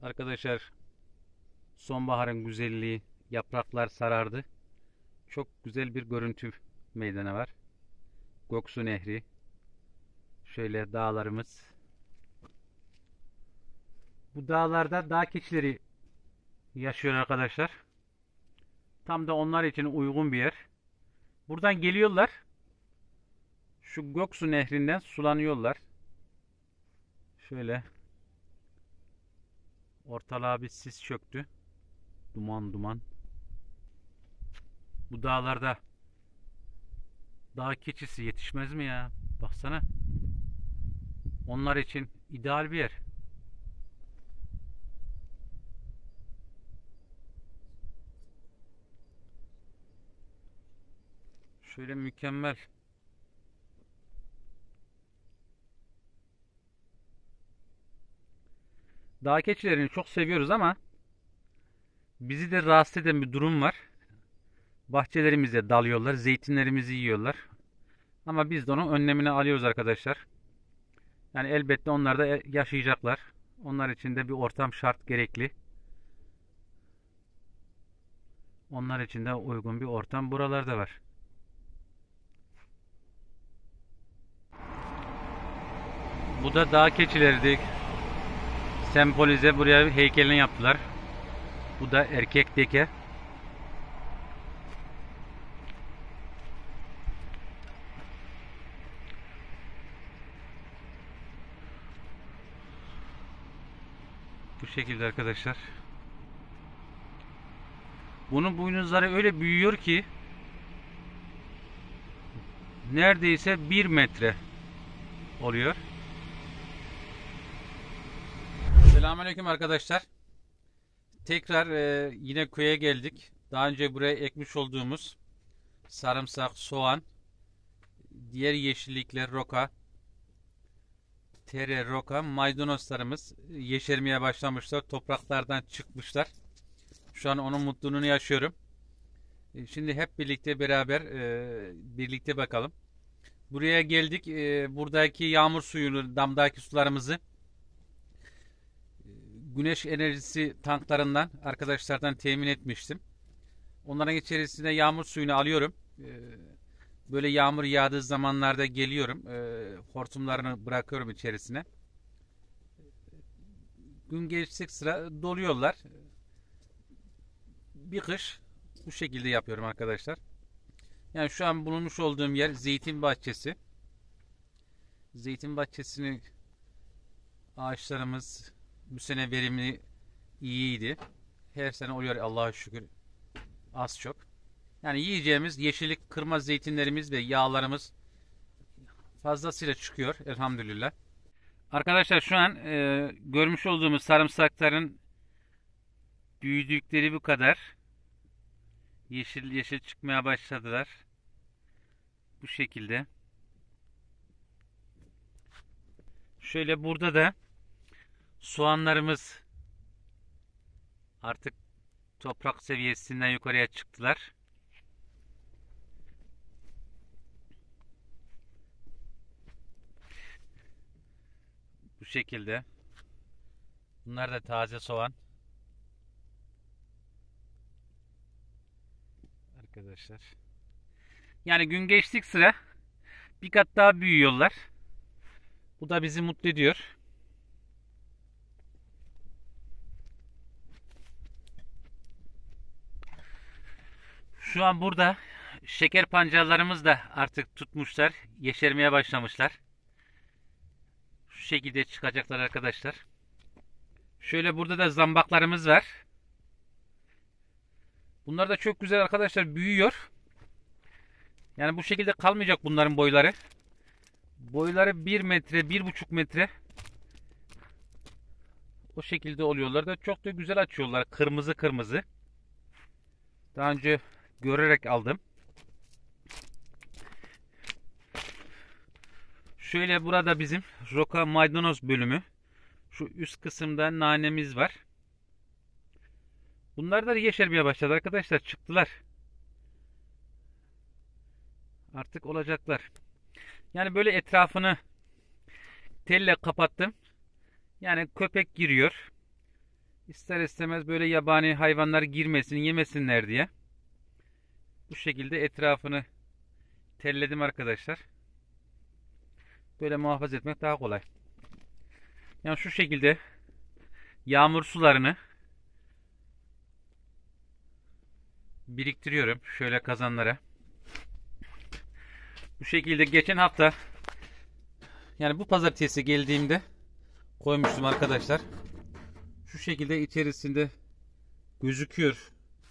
Arkadaşlar, sonbaharın güzelliği, yapraklar sarardı. Çok güzel bir görüntü meydana var. Göksu Nehri, şöyle dağlarımız. Bu dağlarda dağ keçileri yaşıyor arkadaşlar. Tam da onlar için uygun bir yer. Buradan geliyorlar. Şu Göksu Nehri'nden sulanıyorlar. Şöyle ortalığa bir sis çöktü. Duman duman. Bu dağlarda dağ keçisi yetişmez mi ya? Baksana. Onlar için ideal bir yer. Şöyle mükemmel. Dağ keçilerini çok seviyoruz ama bizi de rahatsız eden bir durum var. Bahçelerimize dalıyorlar, zeytinlerimizi yiyorlar. Ama biz de onun önlemini alıyoruz arkadaşlar. Yani elbette onlar da yaşayacaklar. Onlar için de bir ortam şart, gerekli. Onlar için de uygun bir ortam buralarda var. Bu da dağ keçileriydi. Sembolize, buraya heykelini yaptılar. Bu da erkek teke. Bu şekilde arkadaşlar. Bunun boynuzları öyle büyüyor ki neredeyse 1 metre oluyor. Selamünaleyküm arkadaşlar. Tekrar yine köye geldik. Daha önce buraya ekmiş olduğumuz sarımsak, soğan, diğer yeşillikler, roka, tere, roka, maydanozlarımız yeşermeye başlamışlar. Topraklardan çıkmışlar. Şu an onun mutluluğunu yaşıyorum. Şimdi hep birlikte beraber birlikte bakalım. Buraya geldik. Buradaki yağmur suyunu, damdaki sularımızı güneş enerjisi tanklarından arkadaşlardan temin etmiştim. Onların içerisine yağmur suyunu alıyorum. Böyle yağmur yağdığı zamanlarda geliyorum. Hortumlarını bırakıyorum içerisine. Gün geçtik sıra doluyorlar. Bir kış bu şekilde yapıyorum arkadaşlar. Yani şu an bulunmuş olduğum yer zeytin bahçesi. Zeytin bahçesini ağaçlarımız bu sene verimli iyiydi. Her sene oluyor Allah'a şükür, az çok. Yani yiyeceğimiz yeşillik, kırma zeytinlerimiz ve yağlarımız fazlasıyla çıkıyor elhamdülillah. Arkadaşlar şu an görmüş olduğumuz sarımsakların büyüdükleri bu kadar. Yeşil yeşil çıkmaya başladılar. Bu şekilde. Şöyle burada da soğanlarımız artık toprak seviyesinden yukarıya çıktılar. Bu şekilde. Bunlar da taze soğan. Arkadaşlar. Yani gün geçtik sıra bir kat daha büyüyorlar. Bu da bizi mutlu ediyor. Şu an burada şeker pancarlarımız da artık tutmuşlar. Yeşermeye başlamışlar. Şu şekilde çıkacaklar arkadaşlar. Şöyle burada da zambaklarımız var. Bunlar da çok güzel arkadaşlar, büyüyor. Yani bu şekilde kalmayacak bunların boyları. Boyları 1 metre, 1,5 metre. O şekilde oluyorlar da çok da güzel açıyorlar. Kırmızı kırmızı. Daha önce görerek aldım. Şöyle burada bizim roka maydanoz bölümü. Şu üst kısımda nanemiz var. Bunlar da yeşermeye başladı arkadaşlar. Çıktılar. Artık olacaklar. Yani böyle etrafını telle kapattım. Yani köpek giriyor. İster istemez böyle yabani hayvanlar girmesin, yemesinler diye bu şekilde etrafını telledim arkadaşlar. Böyle muhafaza etmek daha kolay. Yani şu şekilde yağmur sularını biriktiriyorum şöyle kazanlara. Bu şekilde geçen hafta, yani bu pazartesi geldiğimde koymuştum arkadaşlar. Şu şekilde içerisinde gözüküyor.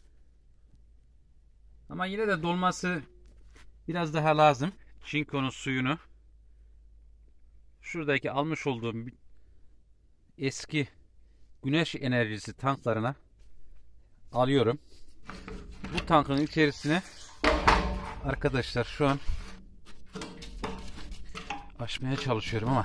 Ama yine de dolması biraz daha lazım. Çinkonun suyunu şuradaki almış olduğum eski güneş enerjisi tanklarına alıyorum. Bu tankın içerisine arkadaşlar şu an açmaya çalışıyorum ama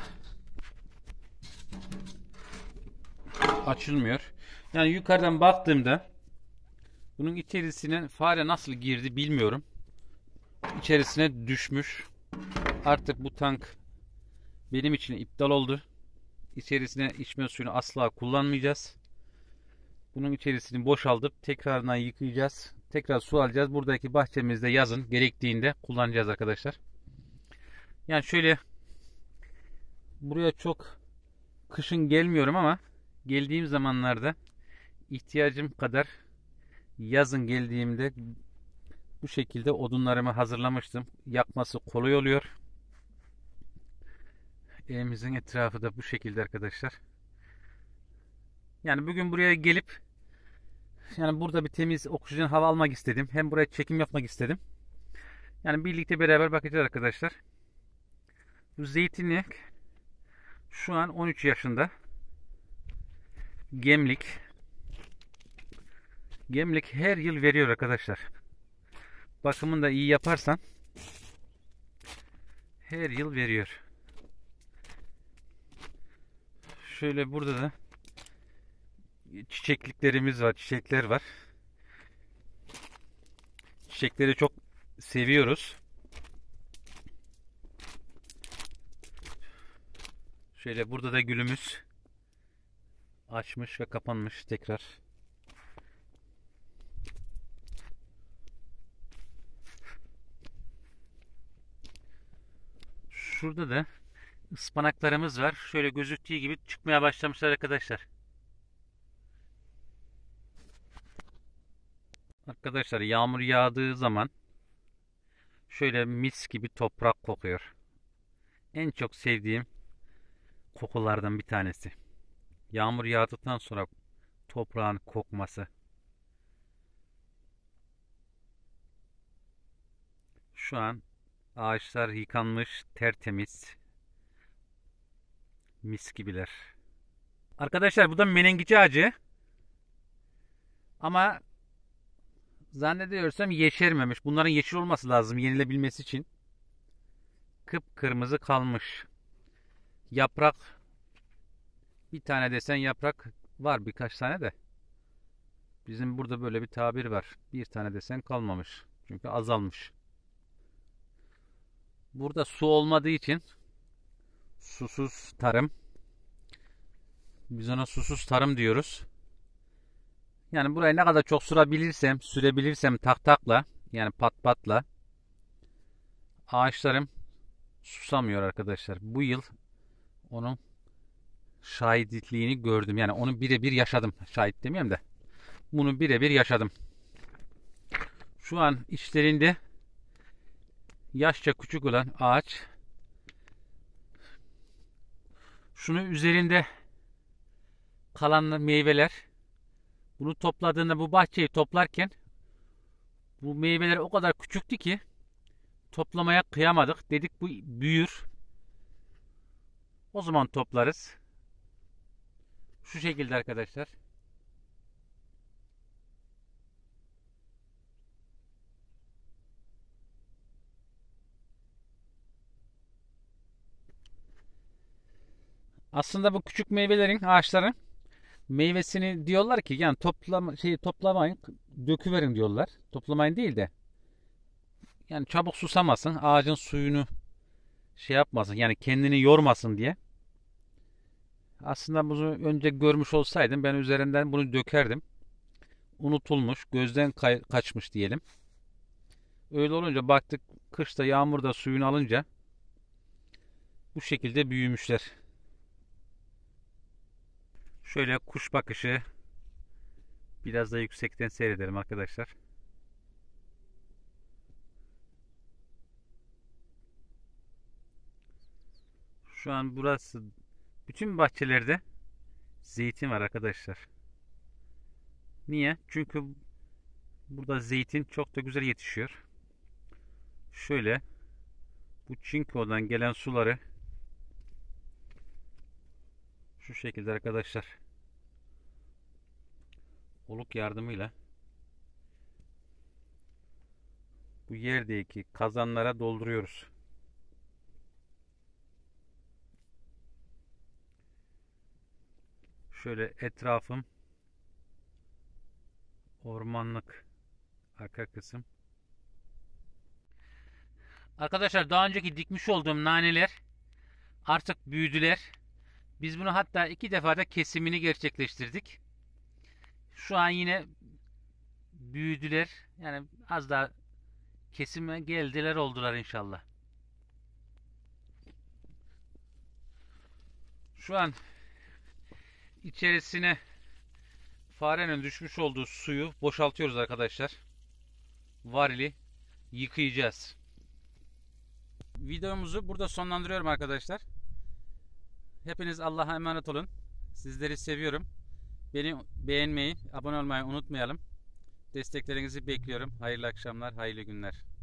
açılmıyor. Yani yukarıdan baktığımda bunun içerisine fare nasıl girdi bilmiyorum. İçerisine düşmüş. Artık bu tank benim için iptal oldu. İçerisine içme suyunu asla kullanmayacağız. Bunun içerisini boşaltıp tekrardan yıkayacağız. Tekrar su alacağız. Buradaki bahçemizde yazın gerektiğinde kullanacağız arkadaşlar. Yani şöyle buraya çok kışın gelmiyorum ama geldiğim zamanlarda ihtiyacım kadar yazın geldiğimde bu şekilde odunlarımı hazırlamıştım. Yakması kolay oluyor. Evimizin etrafı da bu şekilde arkadaşlar. Yani bugün buraya gelip yani burada bir temiz oksijen hava almak istedim. Hem buraya çekim yapmak istedim. Yani birlikte beraber bakacağız arkadaşlar. Bu zeytinlik şu an 13 yaşında. Gemlik. Gemlik her yıl veriyor arkadaşlar. Bakımını da iyi yaparsan her yıl veriyor. Şöyle burada da çiçekliklerimiz var, çiçekler var. Çiçekleri çok seviyoruz. Şöyle burada da gülümüz açmış ve kapanmış tekrar. Şurada da ıspanaklarımız var. Şöyle gözüktüğü gibi çıkmaya başlamışlar arkadaşlar. Arkadaşlar yağmur yağdığı zaman şöyle mis gibi toprak kokuyor. En çok sevdiğim kokulardan bir tanesi. Yağmur yağdıktan sonra toprağın kokması. Şu an ağaçlar yıkanmış, tertemiz. Mis gibiler. Arkadaşlar bu da menengiç ağacı. Ama zannediyorsam yeşermemiş. Bunların yeşil olması lazım yenilebilmesi için. Kıpkırmızı kalmış. Yaprak, bir tane desen yaprak var, birkaç tane de. Bizim burada böyle bir tabir var. Bir tane desen kalmamış. Çünkü azalmış. Burada su olmadığı için susuz tarım. Biz ona susuz tarım diyoruz. Yani burayı ne kadar çok sürebilirsem takla, yani pat patla, ağaçlarım susamıyor arkadaşlar. Bu yıl onun şahitliğini gördüm. Yani onu birebir yaşadım. Şahit demeyeyim de. Bunu birebir yaşadım. Şu an içlerinde yaşça küçük olan ağaç. Şunu üzerinde kalan meyveler. Bunu topladığında, bu bahçeyi toplarken bu meyveler o kadar küçüktü ki toplamaya kıyamadık. Dedik bu büyür. O zaman toplarız. Şu şekilde arkadaşlar. Aslında bu küçük meyvelerin, ağaçların meyvesini diyorlar ki yani toplamayın, döküverin diyorlar. Toplamayın değil de yani çabuk susamasın, ağacın suyunu şey yapmasın, yani kendini yormasın diye. Aslında bunu önce görmüş olsaydım ben üzerinden bunu dökerdim. Unutulmuş, gözden kaçmış diyelim. Öyle olunca baktık kışta yağmurda suyunu alınca bu şekilde büyümüşler. Şöyle kuş bakışı biraz da yüksekten seyredelim arkadaşlar. Şu an burası bütün bahçelerde zeytin var arkadaşlar. Niye? Çünkü burada zeytin çok da güzel yetişiyor. Şöyle bu çinkodan gelen suları şu şekilde arkadaşlar oluk yardımıyla bu yerdeki kazanlara dolduruyoruz. Şöyle etrafım ormanlık arka kısım. Arkadaşlar daha önceki dikmiş olduğum naneler artık büyüdüler. Biz bunu hatta 2 defa da kesimini gerçekleştirdik. Şu an yine büyüdüler. Yani az daha kesime geldiler oldular inşallah. Şu an içerisine farenin düşmüş olduğu suyu boşaltıyoruz arkadaşlar. Varili yıkayacağız. Videomuzu burada sonlandırıyorum arkadaşlar. Hepiniz Allah'a emanet olun. Sizleri seviyorum. Beni beğenmeyi, abone olmayı unutmayalım. Desteklerinizi bekliyorum. Hayırlı akşamlar, hayırlı günler.